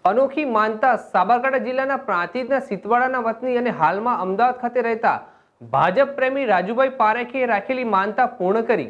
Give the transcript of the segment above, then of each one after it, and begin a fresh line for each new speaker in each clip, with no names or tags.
अनोखी मानता साबरकांठा जिल्लाના પ્રાંતિજના સિતવાડાના વતની અને હાલમાં અમદાવાદ ખાતે રહેતા ભાજપ પ્રેમી રાજુભાઈ પારેખે રાખેલી માનતા પૂર્ણ કરી।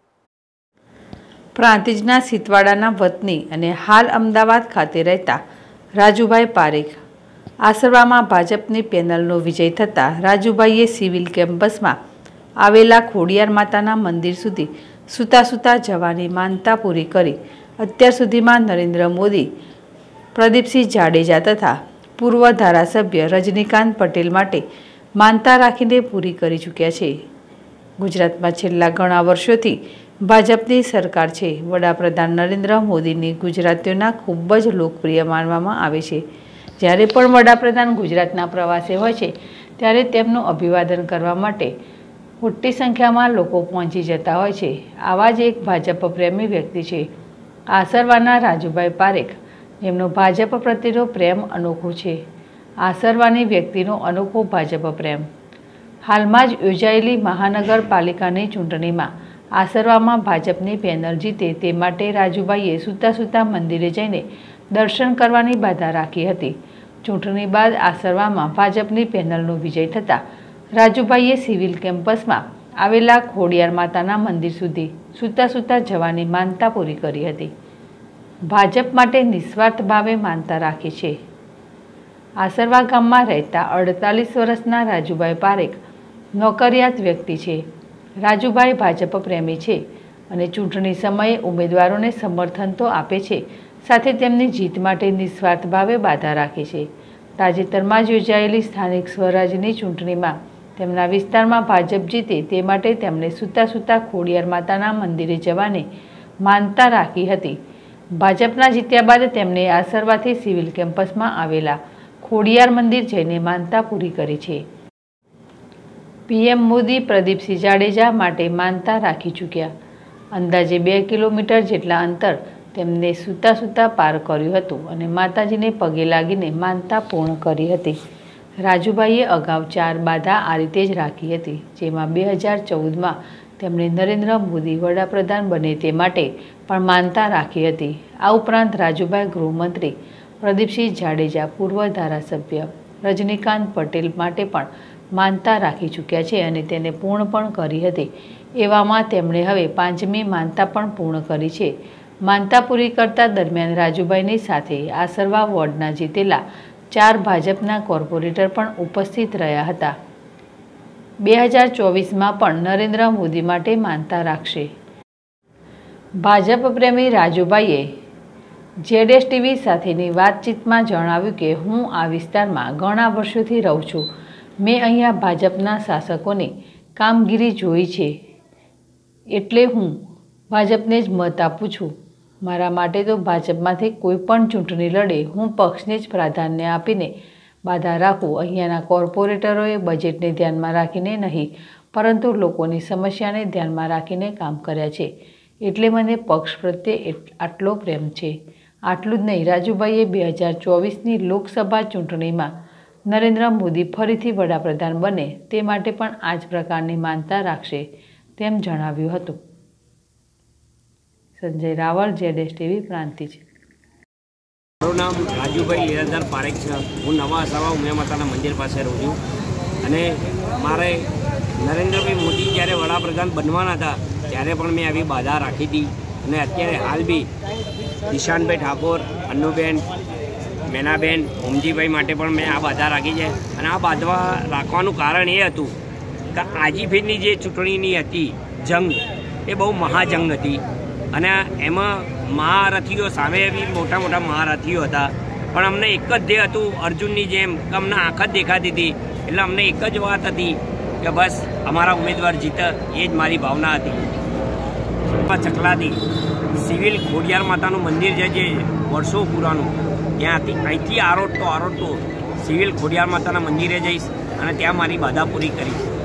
પ્રાંતિજના સિતવાડાના વતની અને હાલ અમદાવાદ ખાતે રહેતા રાજુભાઈ પારેખ આસરવામાં ભાજપની પેનલનો વિજય થતાં રાજુભાઈએ સિવિલ કેમ્પસમાં આવેલા ખોડિયાર માતાના મંદિર સુધી સૂતા સૂતા જવાની માનતા પૂરી કરી। અત્યાર સુધીમાં નરેન્દ્ર મોદી, प्रदीपसिंह जाडेजा तथा पूर्व धारासभ्य रजनीकांत पटेल माटे मानता राखीने पूरी करी चूक्या छे। गुजरातमां छेल्ला घणा वर्षोथी भाजपनी सरकार छे। वडाप्रधान नरेंद्र मोदीनी गुजरातीओना खूब ज लोकप्रिय मानवामां आवे छे। ज्यारे पण वडाप्रधान गुजरातना प्रवासे होय छे त्यारे तेमनुं अभिवादन करवा माटे मोटी संख्यामां लोको पहोंची जता होय छे। आवा ज एक भाजप प्रेमी व्यक्ति छे आसरवाना राजुभाई पारेख, જેમનો ભાજપ પ્રત્યેનો પ્રેમ અનોખો છે। આસરવાની વ્યક્તિનો અનોખો ભાજપ પ્રેમ। હાલમાં જ યોજાયેલી મહાનગરપાલિકાની ચૂંટણીમાં આસરવામાં ભાજપની પેનલ જીતે તે માટે રાજુભાઈએ સૂતા સૂતા મંદિરે જઈને દર્શન કરવાની બાધા રાખી હતી। ચૂંટણી બાદ આસરવામાં ભાજપની પેનલનો વિજય થતાં રાજુભાઈએ સિવિલ કેમ્પસમાં આવેલા ખોડિયાર માતાના મંદિર સુધી સૂતા સૂતા જવાની માનતા પૂરી કરી હતી। भाजप माटे निस्वार्थ भावे मानता राखी छे। आसरवा गाममां रहता 48 वर्षना राजुभाई पारेख नौकरियात व्यक्ति छे। राजुभाई भाजप प्रेमी छे अने चूंटणी समये उमेदवारोने समर्थन तो आपे छे, साथे तेमनी जीत माटे निस्वार्थ भावे बाधा राखी छे। ताजेतरमां ज योजायेली स्थानिक स्वराजनी चूंटणीमां तेमना विस्तारमां भाजप जीते ते माटे तेमणे सूता सूता खोडियार माताना मंदिरे जवानी मानता राखी हती। भाजपना जीत्या बाद तेमणे आसरवाथी सिविल केम्पसमां आवेला खोडियार मंदिर जईने मानता पूरी करी छे। पीएम मोदी प्रदीपसिंह जाडेजा माटे मानता राखी चूक्या। अंदाजे 2 किलोमीटर जेटला अंतर तेमणे सूता सूता पार कर्युं हतुं अने माताजीने पगे लागीने मानता पूर्ण करी हती। राजुभाઈએ अगाऊ 4 बाधा आ रीते ज राखी हती, जेमां 2014 में तेमणे नरेंद्र मोदी वडाप्रधान बने ते माटे पण मानता राखी हती। आ उपरांत राजुभाई गृहमंत्री प्रदीपसिंह जाडेजा, पूर्व धारासभ्य रजनीकांत पटेल माटे पण मानता राखी चूक्या छे अने तेने पूर्ण पण करी हती। एवामां तेमणे हवे 5મી मानता पण पूर्ण करी छे। मानता पूरी करता दरमियान राजुभाईनी साथे आसरवा वोर्डना जीतेला 4 भाजपना कोर्पोरेटर पण उपस्थित रह्या हता। 2024 में पण नरेंद्र मोदी माटे मानता राखशे। भाजप प्रेमी राजुभाईए जेडेस टीवी साथेनी वातचीतमां जणाव्युं के हूँ आ विस्तारमां घणा वर्षोथी रहूं छुं। मैं अहींया भाजपना शासकोनी कामगीरी जोई छे एटले हूँ भाजपने ज मत आपूं छुं। मारा माटे तो भाजपमांथी कोईपण चूंटणी लड़े हूँ पक्षने ज प्राधान्य आपीने बाधा राखूं। अहींयाना कोर्पोरेटरोए बजेटने ध्यानमां राखीने नहीं परंतु लोकोनी समस्याने ध्यानमां राखीने काम कर्या छे, एटले मने पक्ष प्रत्ये आटलो प्रेम छे। आटलुं ज नहीं, राजुभाईए 2024ની लोकसभा चूंटणीमां नरेंद्र मोदी फरीथी वडाप्रधान बने ते माटे पण आ ज प्रकारनी मानता राखशे तेम जणाव्युं हतुं। संजय रावल, जेडेस टीवी, प्रांतिज।
મારું નામ રાજુભાઈ લીલાધર પારેખ છે। હું નવા આસરવા ઉમિયા માતાના મંદિર પાસે રહું છું અને મારે નરેન્દ્રભાઈ મોદી જ્યારે વડાપ્રધાન બનવાના હતા ત્યારે પણ મેં આવી બાધા રાખી હતી અને અત્યારે હાલ બી દિશાનભાઈ ઠાકોર, અન્નુબેન, મેનાબેન, હોમજીભાઈ માટે પણ મેં આ બાધા રાખી છે અને આ બાધા રાખવાનું કારણ એ હતું કે આજીફેરની જે ચૂંટણીની હતી જંગ એ બહુ મહાજંગ હતી અને એમાં महारथीओ सामे बी मोटा मोटा महारथीओ था पण अमने एक ज ध्येय हतुं अर्जुननी जेम के अमने आँख ज देखाती थी एटले अमने एक ज वात हती के बस अमारा उम्मीदवार जीते ये ज मारी भावना हती। चकलाथी सिविल खोडियार मातानुं मंदिर जे वर्षो पुरानुं त्याथी અહીંથી આરોટતો સિવિલ ખોડિયાર માતાના મંદિરે જઈશ અને ત્યાં મારી બાધા પૂરી કરીશ।